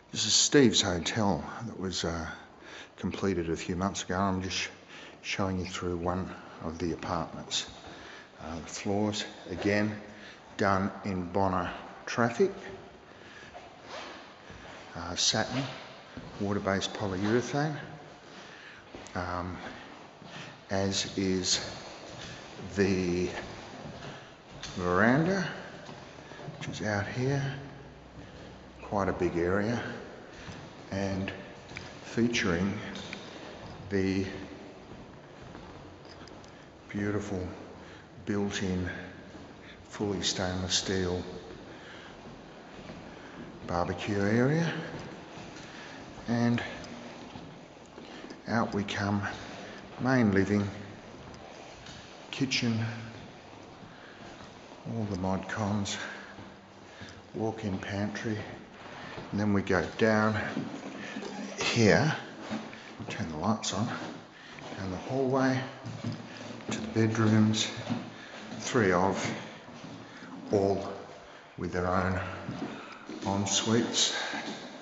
This is Steve's hotel that was completed a few months ago. I'm just showing you through one of the apartments. The floors, again, done in Bonner Traffic. Satin, water-based polyurethane. As is the veranda, which is out here. Quite a big area, and featuring the beautiful built-in fully stainless steel barbecue area. And out we come, main living, kitchen, all the mod cons, walk-in pantry. And then we go down here, turn the lights on, down the hallway to the bedrooms, 3 of, all with their own en suites.